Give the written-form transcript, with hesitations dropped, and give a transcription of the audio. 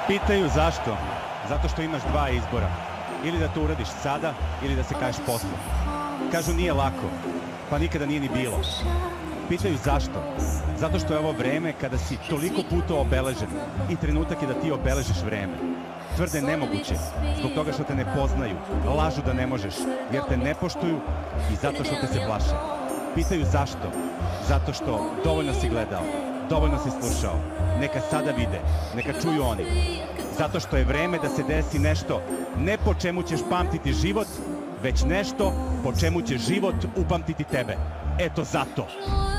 Pitaju zašto? Zato što imaš dva izbora. Ili da to uradiš sada, ili da se kažeš posle. Kažu nije lako, pa nikada nije ni bilo. Pitaju zašto? Zato što je ovo vreme kada si toliko puta obeležen i trenutak je da ti obeležiš vreme. Tvrde nemoguće, zbog toga što te ne poznaju, lažu da ne možeš, jer te ne poštuju i zato što te se plaše. Pitaju zašto? Zato što dovoljno si gledao, dovoljno si slušao. Neka sada vide, neka čuju oni. Zato što je vreme da se desi nešto, ne po čemu ćeš pamtiti život, već nešto po čemu će život upamtiti tebe. Eto zato.